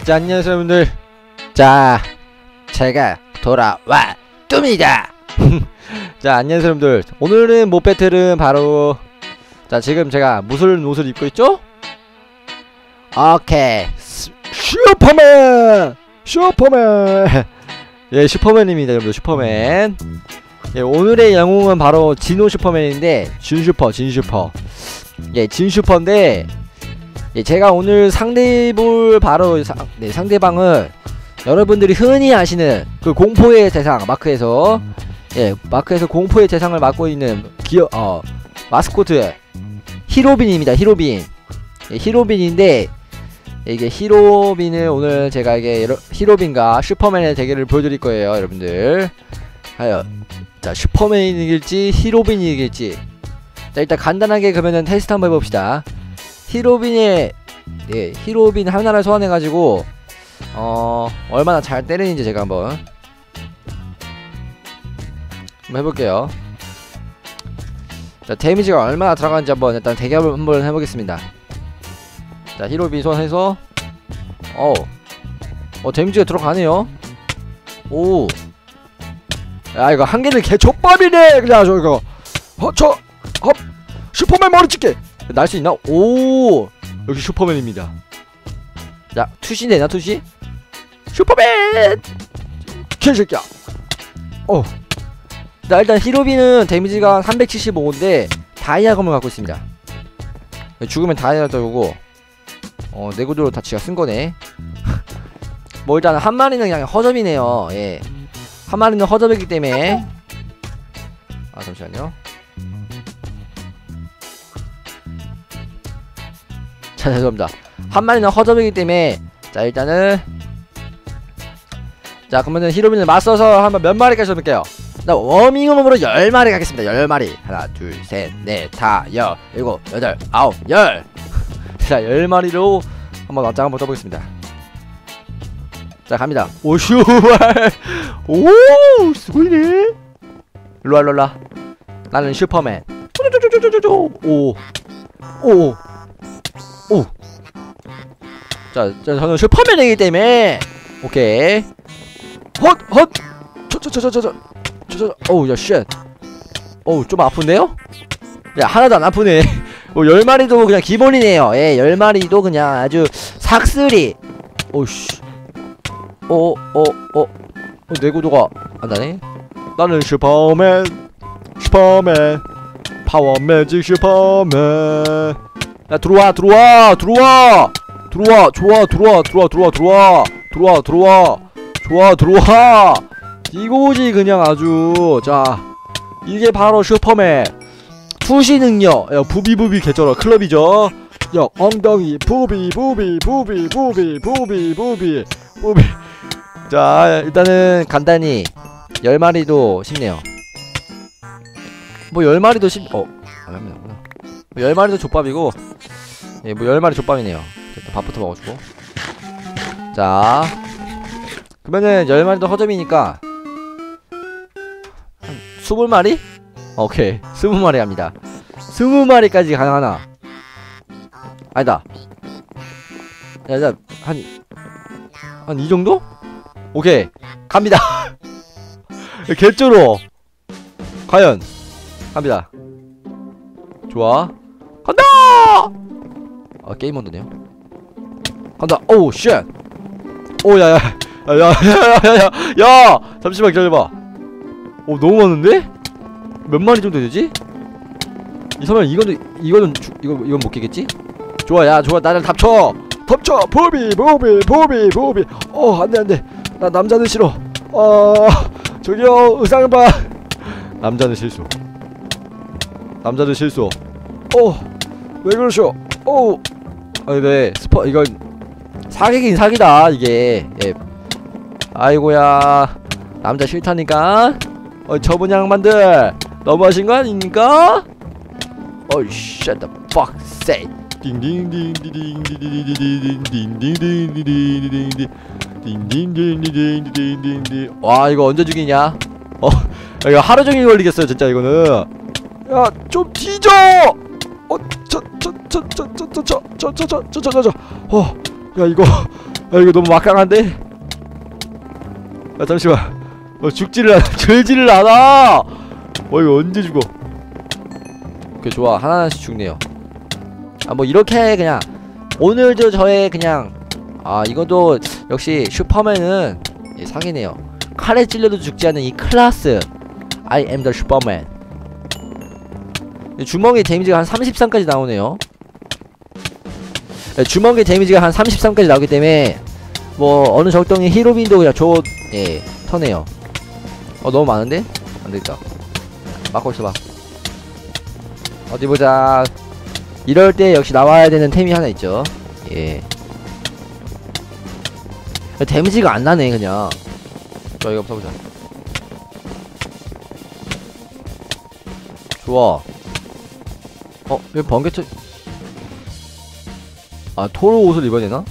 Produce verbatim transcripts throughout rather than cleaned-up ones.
자, 안녕하세요 여러분들. 자, 제가 돌아왔습니다. 자, 안녕하세요 여러분들. 오늘은 못 배틀은 바로, 자, 지금 제가 무슨 옷을 입고 있죠? 오케이, 슈퍼맨! 슈퍼맨! 예, 슈퍼맨입니다 여러분들. 슈퍼맨. 예, 오늘의 영웅은 바로 진호 슈퍼맨인데, 진슈퍼 진슈퍼. 예, 진슈퍼인데, 예, 제가 오늘 상대볼 바로 사, 네, 상대방은 여러분들이 흔히 아시는 그 공포의 대상 마크에서, 예, 마크에서 공포의 대상을 맡고 있는 기어 어 마스코트 히로빈입니다. 히로빈. 예, 히로빈인데, 이게 히로빈을 오늘 제가 이게 여러, 히로빈과 슈퍼맨의 대결을 보여드릴 거예요 여러분들. 과연 자, 슈퍼맨이 이길지 히로빈이 이길지. 자, 일단 간단하게 그러면은 테스트 한번 해봅시다. 히로빈의, 네, 히로빈 하나를 소환해가지고 어 얼마나 잘 때리는지 제가 한번 한번 해볼게요. 자, 데미지가 얼마나 들어가는지 한번 일단 대결을 한번 해보겠습니다. 자, 히로빈 소환해서 어, 어 데미지가 들어가네요. 오, 야, 이거 한 개는 개족밥이네. 그냥 저 이거 허저 헛 슈퍼맨 머리 찍게 날 수 있나? 오, 역시 슈퍼맨입니다. 자, 투시네 나 투시 슈퍼맨 개새끼야. 어, 자, 일단 히로빈은 데미지가 삼백칠십오인데 다이아검을 갖고 있습니다. 죽으면 다이아 떨고, 어, 내구도로 다 지가 쓴거네. 뭐 일단 한 마리는 그냥 허접이네요. 예, 한 마리는 허접이기 때문에. 아, 잠시만요. 자, 죄송합니다. 한 마리는 허접이기 때문에. 자, 일단은, 자, 그러면은 히로빈을 맞서서 한번 몇 마리까지 해볼게요. 자, 워밍업으로 열 마리 가겠습니다. 열 마리. 하나, 둘, 셋, 넷, 다, 여, 일곱, 여덟, 아홉, 열. 자, 열 마리로 한번 맞짱 한번 떠보겠습니다. 자, 갑니다. 오, 슈발. 오, 스고이네. 일로와, 일로와. 나는 슈퍼맨. 오, 오, 오. 자, 자, 저는 슈퍼맨이기 때문에. 오케이. 헛, 헛. 저, 저, 저, 저, 저, 저, 저, 저. 어우, 야, 쉣. 어우, 좀 아픈데요? 야, 하나도 안 아프네. 어, 열 마리도 그냥 기본이네요. 예, 열 마리도 그냥 아주 삭스리. 오씨. 어, 어, 어. 어, 내구도가 안 나네. 나는 슈퍼맨. 슈퍼맨. 파워 매직 슈퍼맨. 야, 들어와, 들어와, 들어와, 들어와, 좋아, 들어와, 들어와, 들어와, 들어와, 들어와, 들어와, 좋아, 들어와. 이거지 그냥 아주. 자, 이게 바로 슈퍼맨 투시 능력. 야, 부비부비 개쩔어 클럽이죠. 야, 엉덩이 부비 부비 부비 부비 부비 부비 부비. 자, 일단은 간단히 열 마리도 쉽네요. 뭐 열 마리도 쉽, 어, 안 합니다. 뭐 열 마리도 족밥이고, 예, 뭐 열 마리 족밥이네요. 일단 밥부터 먹어주고. 자, 그러면은 열 마리도 허접이니까 한 스물 마리? 오케이, 스무 마리 합니다. 스무 마리까지 가능하나? 아니다. 야, 야, 한, 한 이 정도? 오케이, 갑니다. 개쩔어. 과연 갑니다. 좋아, 간다. 아, 게임 모드네요. 간다. 오우 쉣. 오, 야야, 야야야야야야, 야, 잠시만 기다려봐. 오, 너무 많은데? 몇 마리 정도 되지? 이 설마 이거는 이거는 주, 이거 이건 못 깨겠지? 좋아, 야, 좋아, 나를 덮쳐, 덮쳐, 부비, 부비, 부비, 부비. 어, 안돼, 안돼. 나 남자는 싫어. 어, 저기요, 의상봐. 남자는 실수. 남자는 실수. 어, 왜 그러셔? 어, 아, 네, 스포, 이건 사기긴 사기다 이게. 예. 아이고야, 남자 싫다니까. 어, 저분 양반들 너무하신 거 아닙니까? 어이, shut the fuck say. 와, 이거 언제 죽이냐? 어, 이거 하루 종일 걸리겠어요 진짜 이거는. 야, 좀 뒤져. 어, 저, 저, 저, 저, 저, 저, 저, 저, 저, 저, 저, 저, 저, 어, 야, 이거 아 이거 너무 막강한데? 아 잠시만. 어 죽지를 않아. 절지를 않아. 어 이거 언제 죽어? 오케이 좋아. 하나하나씩 죽네요. 아 뭐 이렇게 그냥 오늘도 저의 그냥 아 이것도 역시 슈퍼맨은 예, 사기네요. 칼에 찔려도 죽지 않는 이 클라스 I am the 슈퍼맨. 주먹의 데미지가 한 삼십삼까지 나오네요. 예, 주먹의 데미지가 한 삼십삼까지 나오기 때문에 뭐 어느 적당히 히로빈도 그냥 좋 예 터네요. 어 너무 많은데? 안되겠다. 막고 있어봐. 어디보자. 이럴 때 역시 나와야 되는 템이 하나 있죠. 예 데미지가 안 나네 그냥. 자 이거 써보자. 좋아. 어 여기 번개쳐. 아 토로 옷을 입어야 되나?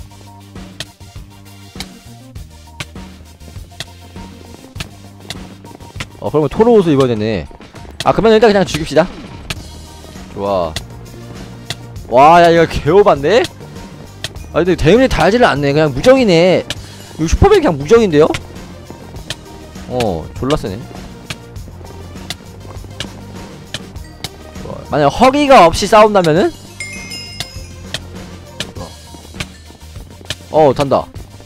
어 그러면 토로 옷을 입어야 되네. 아 그러면 일단 그냥 죽입시다. 좋아. 와 야 이거 개오반데? 아 근데 데미지 달지를 않네. 그냥 무적이네. 이거 슈퍼맨 그냥 무적인데요? 어 졸라 세네. 좋아. 만약 허기가 없이 싸운다면은? 좋아. 어 단다.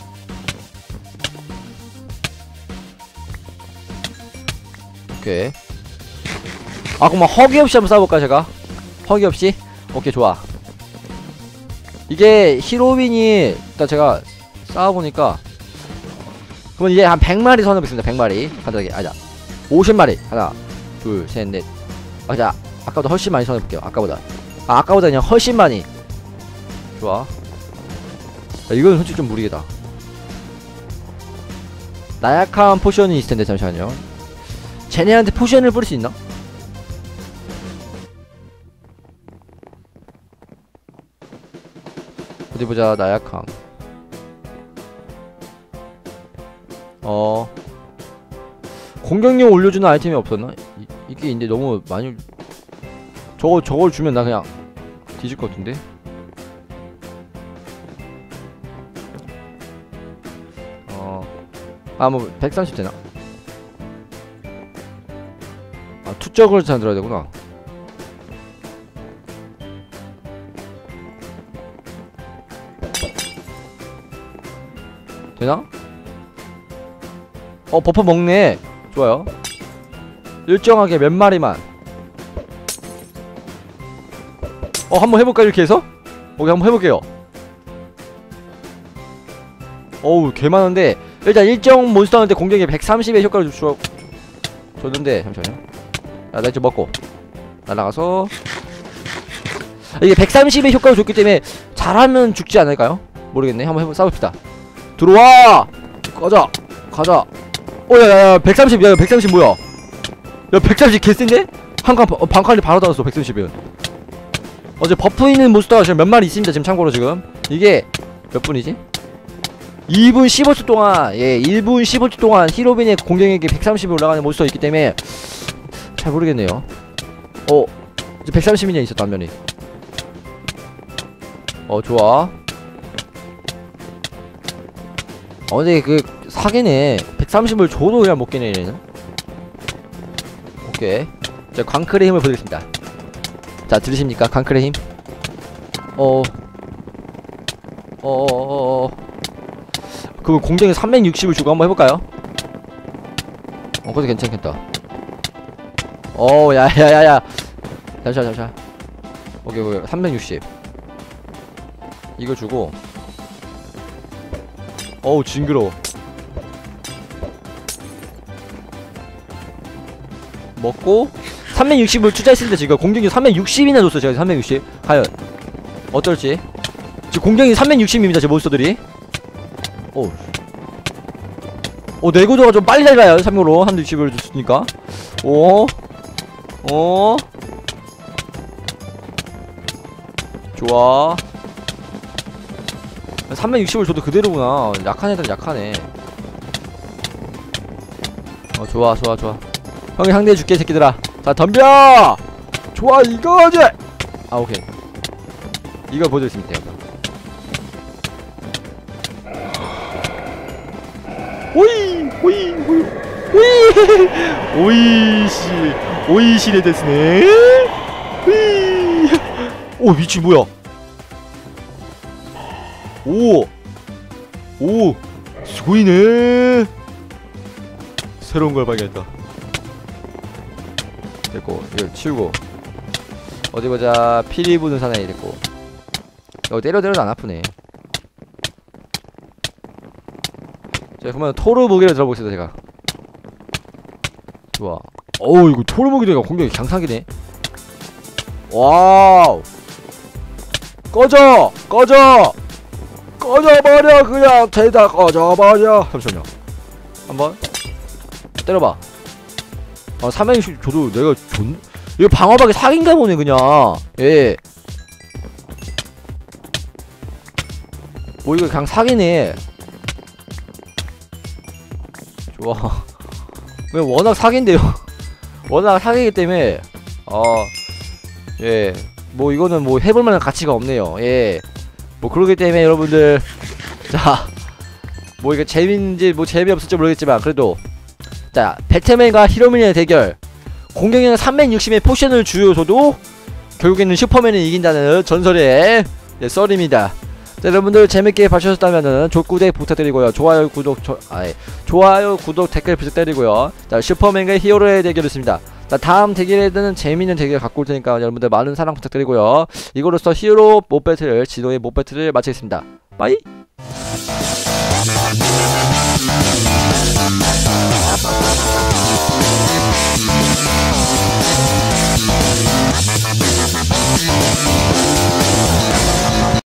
오케이. 아 그럼 허기 없이 한번 싸워볼까 제가? 허기 없이? 오케이 좋아. 이게 히로빈이 일단 제가 싸워보니까 그러면 이제 한 백 마리 선해보겠습니다. 백 마리 간단하게. 아자 오십 마리 하나 둘 셋 넷. 아자 아까보다 훨씬 많이 선해볼게요. 아까보다 아 아까보다 그냥 훨씬 많이. 좋아. 야, 이건 솔직히 좀 무리겠다. 나약한 포션이 있을텐데 잠시만요. 쟤네한테 포션을 뿌릴 수 있나? 어디보자. 나약함. 어 공격력 올려주는 아이템이 없었나? 이, 이게 근데 너무 많이 저거 저걸 주면 나 그냥 뒤질 것 같은데. 어 아 뭐 백삼십 되나? 아 투적을 잘 들어야 되구나. 되나? 어 버퍼 먹네. 좋아요. 일정하게 몇 마리만. 어 한번 해볼까 이렇게 해서? 오케이 한번 해볼게요. 어우 개 많은데 일단 일정 몬스터한테 공격에 백삼십의 효과를 주 줬는데 잠시만요. 야 나 이제 먹고 날아가서 이게 백삼십의 효과를 줬기 때문에 잘하면 죽지 않을까요? 모르겠네. 한번 해보 싸웁시다. 들어와! 가자! 가자! 어, 야, 야, 야, 백삼십, 야, 백삼십 뭐야? 야, 백삼십 개센데? 한 칸, 어, 반칸이 바로 닿았어, 백삼십은. 어제 버프 있는 몬스터가 지금 몇 마리 있습니다, 지금 참고로 지금. 이게, 몇 분이지? 이 분 십오 초 동안, 예, 일 분 십오 초 동안 히로빈의 공격력이 백삼십이 올라가는 몬스터가 있기 때문에, 잘 모르겠네요. 어, 이제 백삼십이냐 있었다, 한 면이. 어, 좋아. 어 근데 그 사기네. 백삼십을 줘도 그냥 못 깨네 얘는. 오케이. 자 광클의 힘을 보여드리겠습니다. 자 들으십니까 광클의 힘. 어 어어어어 그 공격에 삼백육십을 주고 한번 해볼까요? 어 그것도 괜찮겠다. 어 야야야야 잠시만 잠시만. 오케이 오케이 삼백육십 이거 주고. 어우 징그러워. 먹고 삼백육십을 투자했을 때 지금 공격이 삼백육십이나 줬어. 제가 삼백육십 과연 어떨지. 지금 공격이 삼백육십입니다 제 몬스터들이. 오 오 내구도가 좀 빨리 달가요. 참고로 삼백육십을 줬으니까. 오 어 좋아. 삼백육십을 줘도 그대로구나. 약한 애들은 약하네. 어 좋아 좋아 좋아. 형이 상대해줄게 새끼들아. 자 덤벼. 좋아 이거지. 아 오케이. 이걸 보여드리겠습니다. 오이 오이 오이 오이 오이시 오이시네 데스네. 오이. 오 미친 뭐야? 오 오 스고이네. 새로운 걸 발견했다. 됐고 이거 치우고 어디 보자. 피리 부는 사나이 됐고. 어 때려 때려도 안 아프네. 자 그러면 토르 무기를 들어보겠습니다. 제가 좋아. 어우 이거 토르 무기가 공격이 강사기네. 와우. 꺼져 꺼져 꺼져버려. 그냥 죄다 꺼져버려. 잠시만요. 한번 때려봐. 아 삼행시 저도 내가 존 이거 방어박이 사기인가 보네 그냥. 예. 뭐 이거 그냥 사기네. 좋아. 그냥 워낙 사기인데요. 워낙 사기이기 때문에 어 예. 뭐 이거는 뭐 해볼만한 가치가 없네요. 예. 뭐 그러기 때문에 여러분들 자 뭐 이게 재밌는지 뭐 재미없을지 모르겠지만 그래도 자 배트맨과 히로민의 대결. 공격력 삼백육십의 포션을 주요서도 결국에는 슈퍼맨이 이긴다는 전설의 예, 썰입니다. 자, 여러분들 재밌게 봐주셨다면은 족구대 부탁드리고요. 좋아요 구독 저, 아예 좋아요 구독 댓글 부탁드리고요. 자 슈퍼맨과 히어로의 대결이었습니다. 자 다음 대결에는 재미있는 대결 갖고 올 테니까 여러분들 많은 사랑 부탁드리고요. 이거로써 히어로 못 배틀 진호의 못 배틀을 마치겠습니다. 빠이.